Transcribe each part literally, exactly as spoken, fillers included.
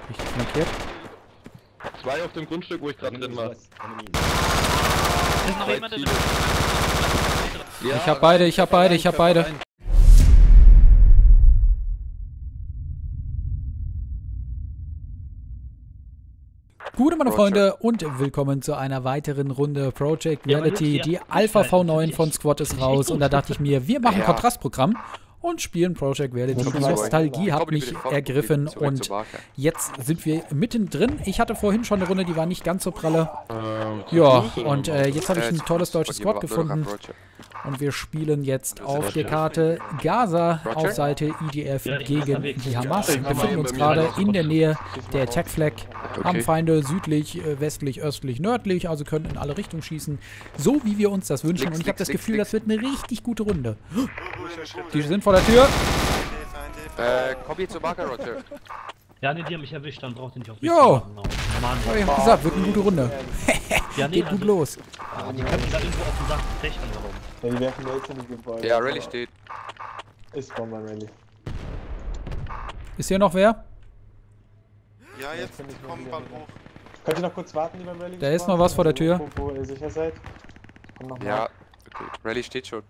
Richtig flankiert. Zwei auf dem Grundstück, wo ich gerade drin war. Ist noch jemand drin? Ja, Ich hab beide, ich hab beide, ich hab beide. Gute meine Freunde und willkommen zu einer weiteren Runde Project Reality. Die Alpha V neun von Squad ist raus und da dachte ich mir, wir machen ein Kontrastprogramm und spielen Project Reality. Die Nostalgie hat mich ergriffen und jetzt sind wir mittendrin. Ich hatte vorhin schon eine Runde, die war nicht ganz so pralle. Ja, und äh, jetzt habe ich ein tolles deutsches Squad gefunden. Und wir spielen jetzt auf der Karte Gaza auf Seite I D F gegen die Hamas. Wir befinden uns gerade in der Nähe der Attack Flag. Haben Feinde südlich, westlich, östlich, nördlich. Also können in alle Richtungen schießen. So wie wir uns das wünschen. Und ich habe das Gefühl, das wird eine richtig gute Runde. Die sind vor der Tür. Äh, komm hier zur Marker, Roger. Ja, ne, die haben mich erwischt, dann braucht ihr nicht auf mich Jo! zu warten. Mann. Aber ich hab gesagt, wird eine gute Runde. Ja, nee, Geht gut also, los. Ah, die können da irgendwo auf dem Dach stechen, warum? Ja, die werfen jetzt in die Gebäude. Ja, Rally steht. Ist Bomber Rally. Ist hier noch wer? Ja, jetzt kommen bald hoch. Könnt ihr noch kurz warten, die beim Rally? Da ist noch was vor der Tür. Wo, wo ihr sicher seid? Komm noch mal. Ja, okay. Rally steht schon.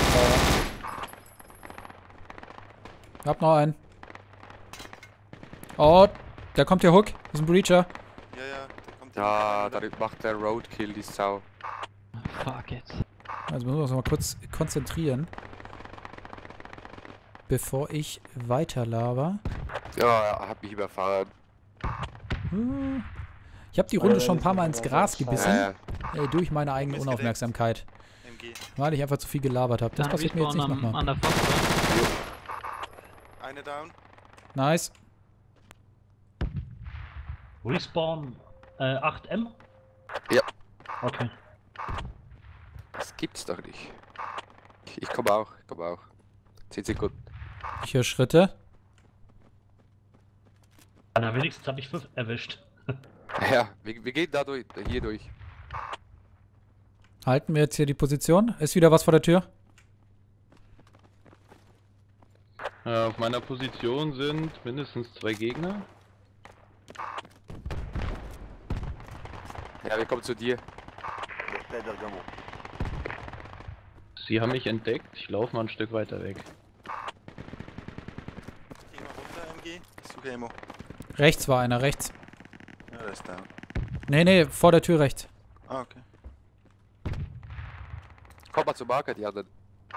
Ich hab noch einen. Oh, da kommt der Hook. Das ist ein Breacher. Ja, ja, da kommt Ja, da macht der Roadkill die Sau. Fuck it. Also müssen wir uns mal kurz konzentrieren. Bevor ich weiter laber. Ja, hab mich überfahren. Hm. Ich habe die Runde schon ein paar Mal ins Gras gebissen. Ja, ja. Äh, durch meine eigene Unaufmerksamkeit. M G. Weil ich einfach zu viel gelabert habe. Das Ja, passiert mir jetzt nicht Respawn am- nochmal. An der Front, oder? Eine down. Nice. Respawn äh, acht M? Ja. Okay. Das gibt's doch nicht. Ich, ich komme auch, ich komme auch. zehn Sekunden. Ich höre Schritte. Na, wenigstens habe ich fünf erwischt. Ja, wir, wir gehen da durch, hier durch. Halten wir jetzt hier die Position. Ist wieder was vor der Tür? Äh, auf meiner Position sind mindestens zwei Gegner. Ja, wir kommen zu dir. Sie haben mich entdeckt, ich laufe mal ein Stück weiter weg. Geh mal runter, M G. Ich suche Emo. Rechts war einer, rechts. Ja, der ist down. Nee, nee, vor der Tür rechts. Ah, okay. Komm mal zur Marker, die anderen.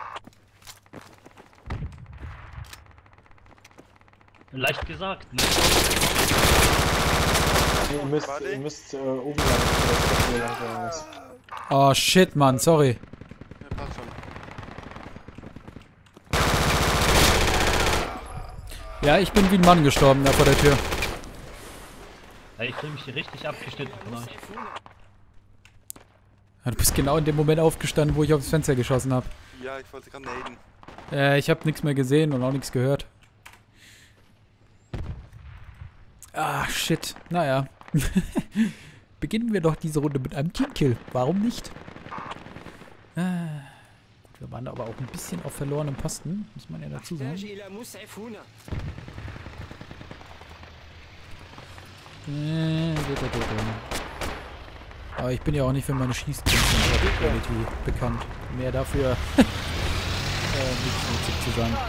Leicht gesagt, ne? Ihr müsst, ihr müsst äh, oben lang. Oh shit, Mann, sorry. Ja, passt schon. Ja, ich bin wie ein Mann gestorben da vor der Tür. Ey, ich fühle mich hier richtig abgeschnitten von euch. Ja, du bist genau in dem Moment aufgestanden, wo ich aufs Fenster geschossen habe. Ja, ich wollte gerade naden. Äh, ich habe nichts mehr gesehen und auch nichts gehört. Ah, shit. Naja. Beginnen wir doch diese Runde mit einem Teamkill. Warum nicht? Ah. Gut, wir waren da aber auch ein bisschen auf verlorenem Posten. Muss man ja dazu sagen. Äh, da, da, da, da. Aber ich bin ja auch nicht für meine Schießkünste in Quality bekannt. Mehr dafür äh, nichts nützlich zu sagen.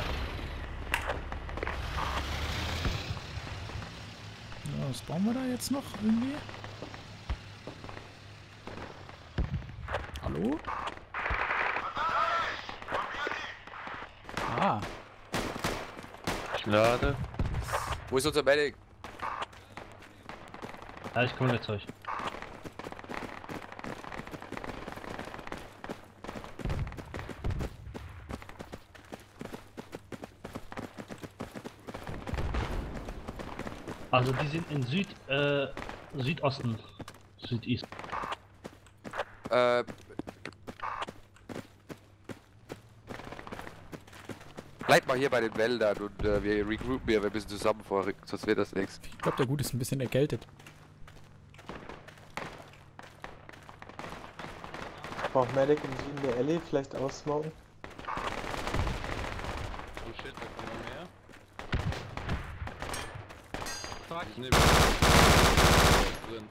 Ja, was bauen wir da jetzt noch irgendwie? Hallo? Ah. Ich lade. Wo ist unser Medic? Ja, ich komme jetzt euch. Also die sind in Süd, äh, Südosten. Südist. Äh. Bleib mal hier bei den Wäldern und äh, wir regroupen hier, wir müssen zusammen vorrücken, sonst wird das nichts. Ich glaube, der Gut ist ein bisschen erkältet. Braucht Medic im Süden der Alley vielleicht aussmoken? Oh shit, da kommen noch mehr. frag Ist ich. ne- drin.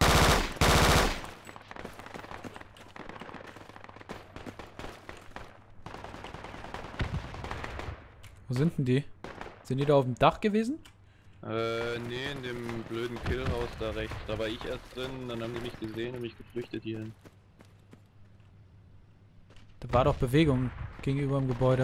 Wo sind denn die? Sind die da auf dem Dach gewesen? Äh, nee, in dem blöden Killhaus da rechts. Da war ich erst drin, dann haben die mich gesehen und mich geflüchtet hierhin. Da war doch Bewegung gegenüber dem Gebäude.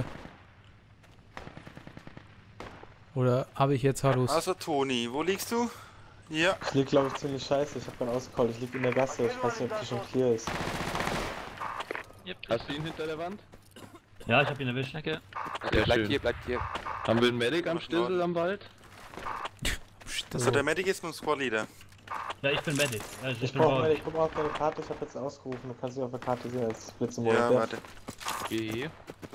Oder habe ich jetzt Hallos? Also Toni, wo liegst du? Ja. Ich lieg glaube ich ziemlich scheiße, ich hab keinen ausgecallt, ich lieg in der Gasse, ich weiß nicht, ob die schon clear ist. Yep. Hast du ihn hinter der Wand? Ja, ich hab ihn erwischt, danke. Okay, Sehr bleibt schön. hier, bleibt hier. Haben wir einen Medic am Nach Stissel Norden. am Wald? Also der Medic ist mein Squad-Leader. Ja, ich bin Medic. Also ich, Ich bin brauche bei mal, euch. ich guck mal auf deine Karte, ich hab jetzt ausgerufen, du kannst dich auf der Karte sehen als Blitz im Ja, warte. Geh.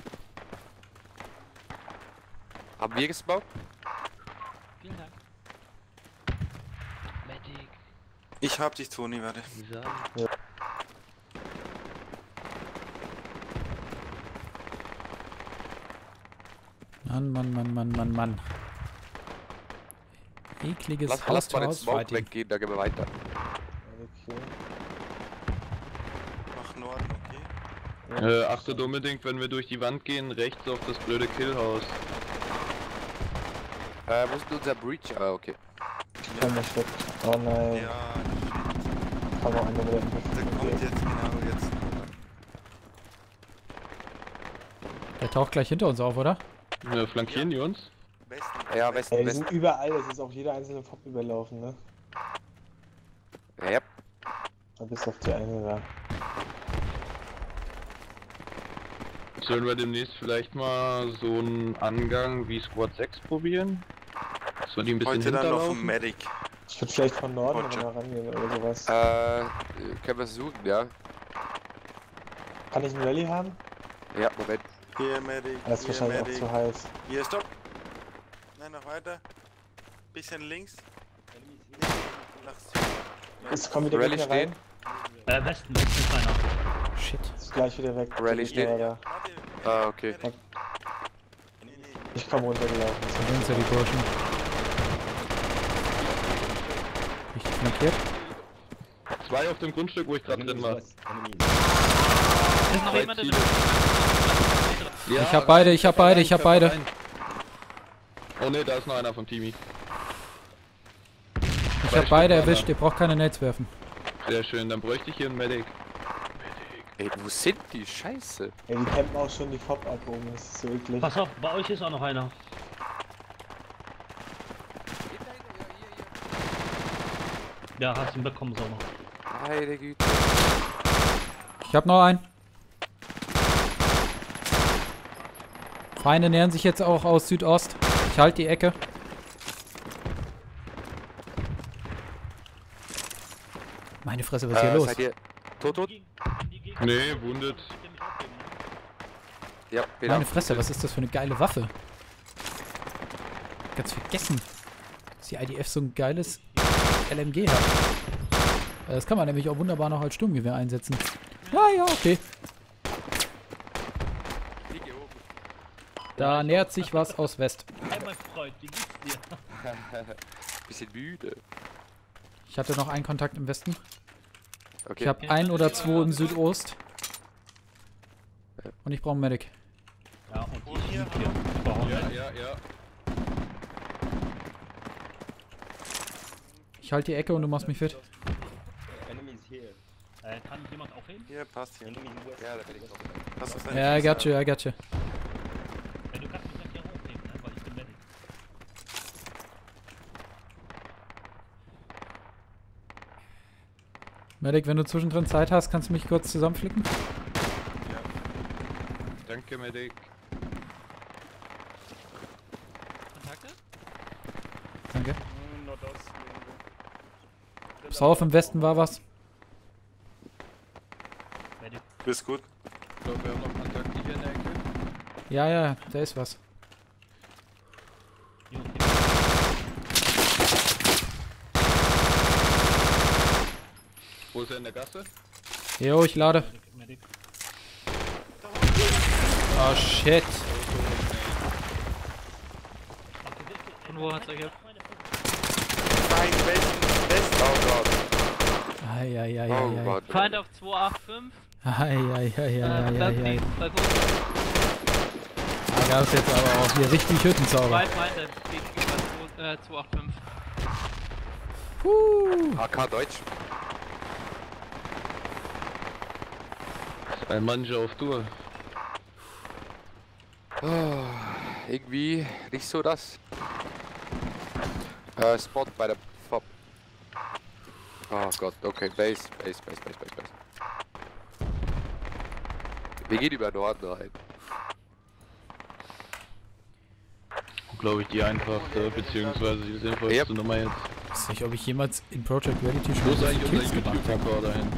Haben wir gesmoked? Vielen Dank. Medic. Ich hab dich, Toni, warte. So. Mann, Mann, Mann, Mann, Mann, Mann. Ekliges Lass, lass mal den Smoke House-to-House-Fighting. weggehen, dann gehen wir weiter. Okay. Nach Norden, okay. Äh, achtet unbedingt, wenn wir durch die Wand gehen, rechts auf das blöde Killhaus. Äh, wo ist denn unser Breach? Ah, okay. Ich kann nicht weg. Oh nein, Ja, kann auch einer wieder der kommt jetzt, genau jetzt. Der taucht gleich hinter uns auf, oder? Äh, flankieren die uns? Westen. Ja, Westen, Ey, die Westen. sind überall, es ist auch jeder einzelne Pop überlaufen, ne? Ja, ja. Da bis auf die eine da. Sollen wir demnächst vielleicht mal so einen Angang wie Squad sechs probieren? Soll die ein bisschen Heute dann noch ein hinterlaufen? Medic. Ich würde vielleicht von Norden Roger. mal rangehen oder sowas. Äh, können wir versuchen, ja. Kann ich einen Rallye haben? Ja, Moment. Hier Medic, Das ist hier wahrscheinlich auch Medic. zu heiß. Hier, stopp. Nein, noch weiter. Bisschen links. Nach Süden. Jetzt kommen wieder Rallye Gegner rein. Äh, Westen, Westen ist einer. Shit. Ist gleich wieder weg. Rallye Die steht. Gegner da. Warte, Ah, okay. Medic. Nee, nee. Ich komme runtergelaufen. Da sind sie, die Burschen. Richtig flankiert. Zwei auf dem Grundstück, wo ich gerade drin war. Ist noch Zwei jemand da Ziele. drin? Ja, Ich hab beide, ich hab körper beide, rein, ich hab körper beide. rein. Oh ne, da ist noch einer von Teamy. Ich Zwei hab beide Stück erwischt, waren ihr braucht keine Nades werfen. Sehr schön, dann bräuchte ich hier einen Medic. Ey, wo sind die? Scheiße. Ey, die campen auch schon die Pop ab oben, das ist so eklig. Pass auf, bei euch ist auch noch einer. Ja, hast ihn bekommen, so noch. Meine Güte. Ich hab noch einen. Feinde nähern sich jetzt auch aus Südost. Ich halte die Ecke. Meine Fresse, was ist hier Äh, los? seid ihr tot, tot? Nee, wundet. Ja, genau. Meine Fresse, was ist das für eine geile Waffe? Ganz vergessen, dass die I D F so ein geiles L M G hat. Äh, Das kann man nämlich auch wunderbar noch als Sturmgewehr einsetzen. Ja, ja, okay. Lieg hier oben. Da nähert sich was aus West. Hey, mein Freund, wie geht's dir? Bisschen müde. Ich hatte noch einen Kontakt im Westen. Okay. Ich habe ein oder zwei im Südost. Und ich brauche einen Medic. Ja, und Und ich hier? lieg hier. Ich brauche Ja, einen. ja, ja. Ich halte die Ecke und du machst mich fit. Äh, kann jemand aufheben? Hier, passt hier. Ja, da bin ich noch. Hast du deine Ja, I Füße got you, I got you. Ja, du kannst mich gleich hier hochheben, ne? Weil ich bin Medic. Medic, wenn du zwischendrin Zeit hast, kannst du mich kurz zusammenflicken? Danke, Medic. Kontakte? Danke. Pass auf, im Westen war was. Medic. Bist gut. Ich glaube, wir haben noch Kontakt hier in der Ecke. Ja, ja, da ist was. Jo, okay. Wo ist er in der Gasse? Jo, ich lade. Medic, Medic. Oh, shit. Und wo hat's euch Feind auf zwei acht fünf. Ei, ei, ei, ei, Äh, ei, das ei, ei. liegt bei uns. Da gab es jetzt aber auch hier richtig Hüttenzauber. Zwei Feinde gegenüber zwei, äh, zwei acht fünf. Puh. A K Deutsch. Ein Manche auf Tour. Ah, irgendwie nicht so das. Äh, Spot bei der Fob. Oh Gott, okay, Base, Base, Base, Base, Base, Base. Wir gehen über Norden rein. Glaube ich die einfachste, beziehungsweise die sinnvollste Yep. Nummer jetzt. Ich weiß nicht, ob ich jemals in Project Reality schon Wo ist so eigentlich viele unser Kills gemacht habe. YouTube-Rekorder hin?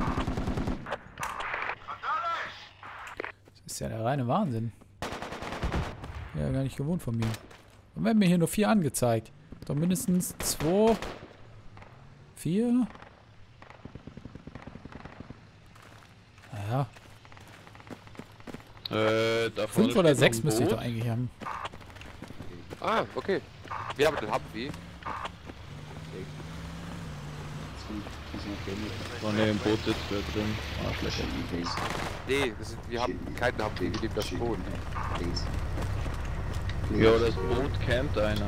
Das ist ja der reine Wahnsinn. Ja, gar nicht gewohnt von mir. Und werden mir hier nur vier angezeigt. Doch mindestens zwei, vier. Naja, Äh, da vorne fünf oder steht noch sechs ein müsste ich Boot. doch eigentlich haben. Ah, okay. Wir haben den Humvee. Oh ne, im Boot sitzt wer drin. Arschlöcher. Nee, wir, sind, wir haben keinen Humvee, wir nehmen das Boot. Ja, das Boot campt einer.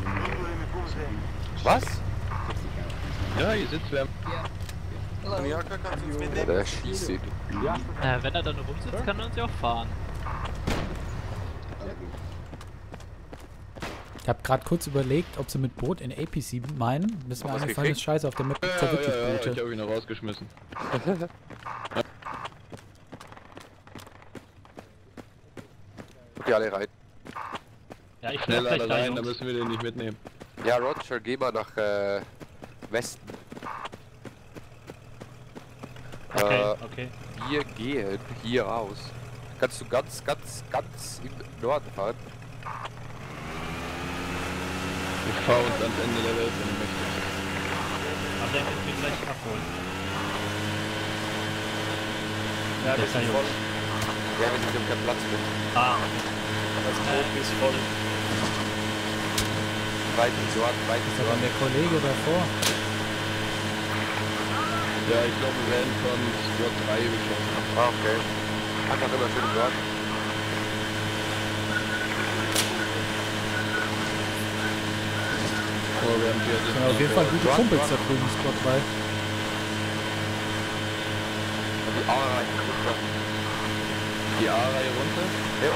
Was? Ja, hier sitzt wer. Jaka, kannst du uns Ja, mitnehmen? der schießt ihn. Äh, wenn er dann rumsitzt, kann er uns ja auch fahren. Ich habe gerade kurz überlegt, ob sie mit Boot in A P C meinen. Bis mir Was eingefallen ist, gekriegt? scheiße, auf der Map Ja, gibt's ja ja, wirklich ja, ja, ich Boote. hab ihn noch rausgeschmissen. Okay, alle rein. Ja, ich Schneller gleich da da, rein, da Jungs. müssen wir den nicht mitnehmen. Ja, Roger, geh mal nach äh, Westen. Okay, Äh, okay. wir gehen hier raus. Kannst du ganz, ganz, ganz im Norden fahren? Ich fahr uns ans Ende der Welt, wenn du möchtest. Aber der wird mich gleich abholen. Ja, Der wir ist ja sind Jungs. voll. Ja, wir sind keinen Platz mehr. Ah, Das Boot ist voll. Weit im Norden, weit im Ist aber Norden. der Kollege davor. Ja, ich glaube, wir werden von Squad drei beschossen. Ah, okay. Einfach immer schön im Norden. Aber wir haben hier Das sind auf jeden Fall gute Dort, Kumpels dort. da drüben, Squad drei. Und die A-Reihe runter. die A-Reihe runter. Ja.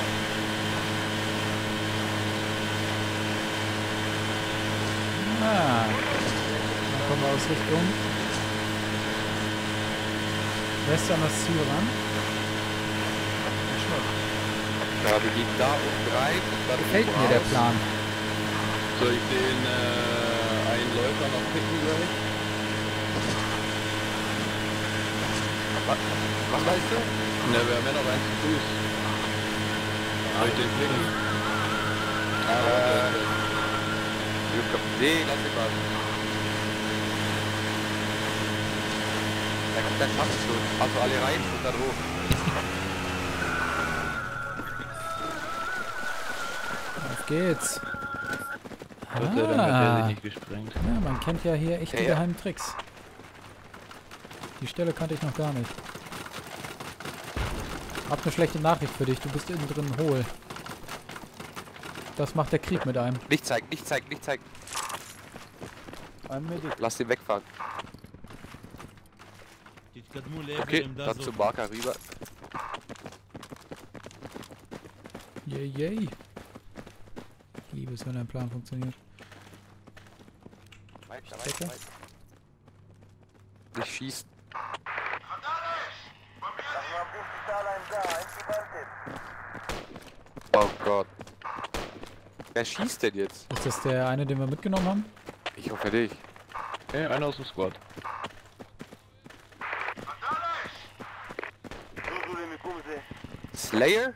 Ah. Dann kommen wir aus Richtung Western das Ziel ran. Ja, wir gehen da unten rein und dann Gefällt oben mir der raus. Plan. Soll ich den äh, einen Läufer noch picken gleich? Was, was meinst du? Ne, wir haben ja noch einen zu Fuß. Soll ich den picken? Ah, Äh, warte. Nee, lass ihn mal. Da kommt der Schatten schon. Also alle rein und dann hoch. Auf geht's. Gott sei Dank hat der sich Ah. nicht gesprengt. Ja, man kennt ja hier echt Ja, die ja. geheimen Tricks. Die Stelle kannte ich noch gar nicht. Hab eine schlechte Nachricht für dich, du bist innen drin hohl. Das macht der Krieg mit einem. Nicht zeigen, nicht zeigen, nicht zeigen. Lass den wegfahren. Okay, dann zum Marker rüber. Yay, yay. Ich liebe es, wenn ein Plan funktioniert. Weiter, Decke. weiter, weiter. Nicht schießen. Oh Gott. Wer schießt denn jetzt? Ist das der eine, den wir mitgenommen haben? Ich hoffe nicht. Okay, einer aus dem Squad. Slayer?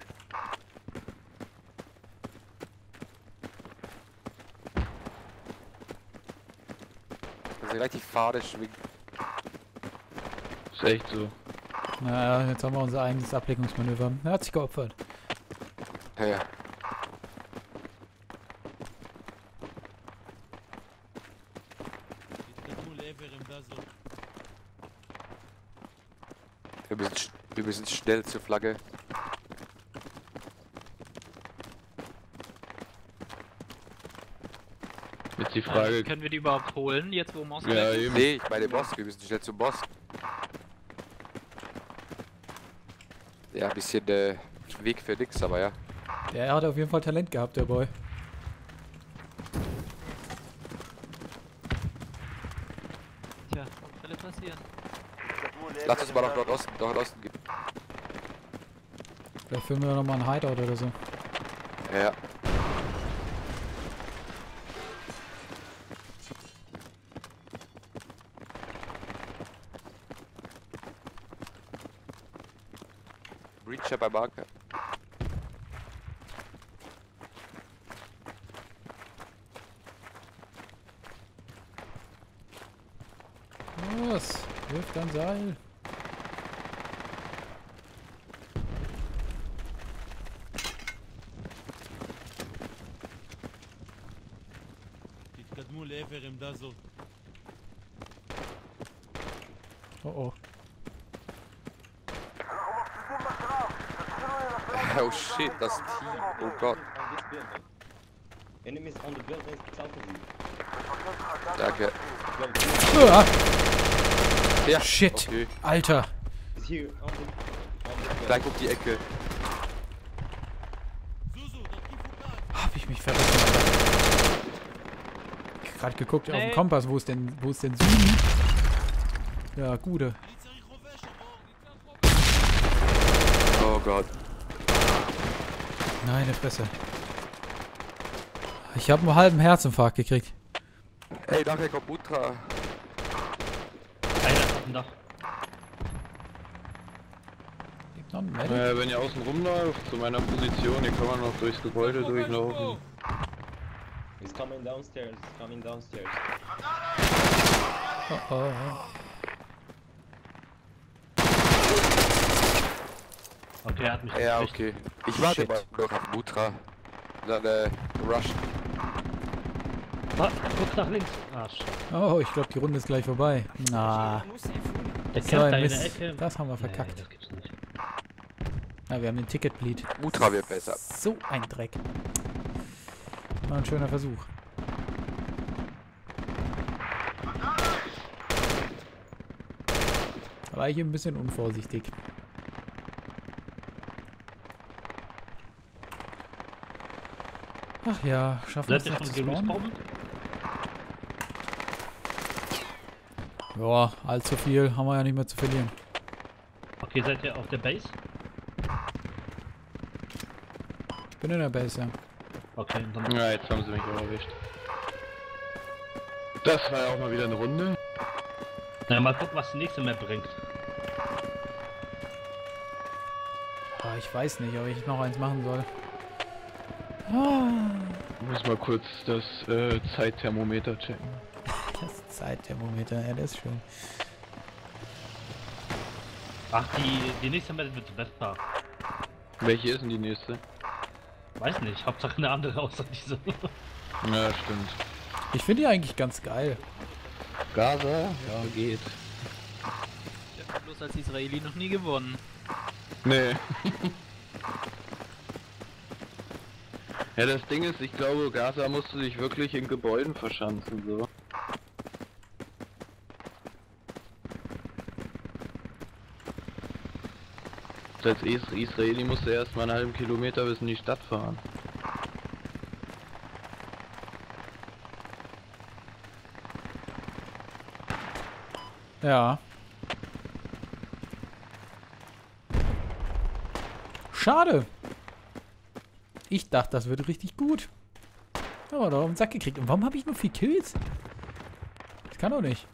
Also gleich die Fahne schwingen. Ist echt so. Naja, jetzt haben wir unser eigenes Ablenkungsmanöver. Er hat sich geopfert. Ja, ja. Wir müssen, sch- wir müssen schnell zur Flagge. Jetzt die Äh, Frage. können wir die überhaupt holen, jetzt wo Moskau Ja, weg ist? eben. Nee, ich meine Boss, wir müssen schnell zum Boss. Ja, ein bisschen äh, Weg für nix, aber ja. Der hat auf jeden Fall Talent gehabt, der Boy. Tja, Unfälle passieren. Lass uns mal nach Nordosten, Nordosten gehen. Vielleicht filmen wir nochmal einen Hideout oder so. Ja. Breacher bei Marker. Los, wirft ein Seil. תתקדמו לעבר עמדה זו. Oh oh. Oh shit, das Team. Oh Gott. Enemies on the building south of you. Danke. Ah, Ja, shit. okay. Alter. He's here on the, on the Gleich um die Ecke. Hab ich mich verrissen. Gerade geguckt auf Nee. den Kompass, wo ist denn, wo ist denn Süden? Ja, gute. Oh Gott. Meine Fresse. Ich habe einen halben Herzinfarkt gekriegt. Ey, nachher kommt Ultra. Einer auf dem Dach. Gibt noch einen Medic? Äh, wenn ihr außen rumläuft, zu meiner Position, hier kann man noch durchs Gebäude durchlaufen. He's coming downstairs. He's coming downstairs. Oh, oh, oh. Okay, er hat mich Ja, gekriegt. okay. Ich warte Shit. mal noch auf Ultra. Dann äh, Rush. Ah, guck nach links. Arsch. Oh, ich glaube, die Runde ist gleich vorbei. Na, Der so kämpft da ein in der Mist. Ecke. Das haben wir Nee, verkackt. das gibt's nicht. Ja, wir haben den Ticketbleed. Ultra wird besser. So ein Dreck. War ein schöner Versuch. War ich ein bisschen unvorsichtig. Ach ja, schaffen wir es Seid ihr noch schon zu spawnen? gerespawnt? Ja, allzu viel haben wir ja nicht mehr zu verlieren. Okay, seid ihr auf der Base? Ich bin in der Base, ja. Okay, dann. Ja, jetzt haben sie mich auch erwischt. Das war ja auch mal wieder eine Runde. Na, mal gucken, was die nächste Map bringt. Ah, ich weiß nicht, ob ich noch eins machen soll. Ah, Ich muss mal kurz das äh, Zeitthermometer checken. das Zeitthermometer, ja, das ist schön. Ach, die, die nächste Map wird besser. Welche ist denn die nächste? Weiß nicht, Hauptsache eine andere außer diese. Ja, stimmt. Ich finde die eigentlich ganz geil. Gaza? Ja, geht. Ich hab bloß als Israeli noch nie gewonnen. Nee. Ja, das Ding ist, ich glaube, Gaza musste sich wirklich in Gebäuden verschanzen, so. Als Is Israeli musste erst mal einen halben Kilometer bis in die Stadt fahren. Ja. Schade. Ich dachte, das wird richtig gut. Aber doch auf den Sack gekriegt. Und warum habe ich nur vier Kills? Das kann doch nicht.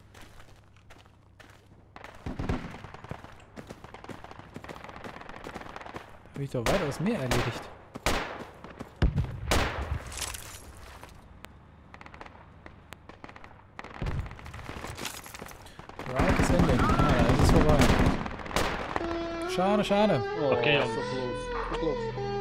Habe ich doch weitaus mehr erledigt. Right is ending. Ah, ja, es ist vorbei. Schade, schade. Oh, Okay, so close. So close.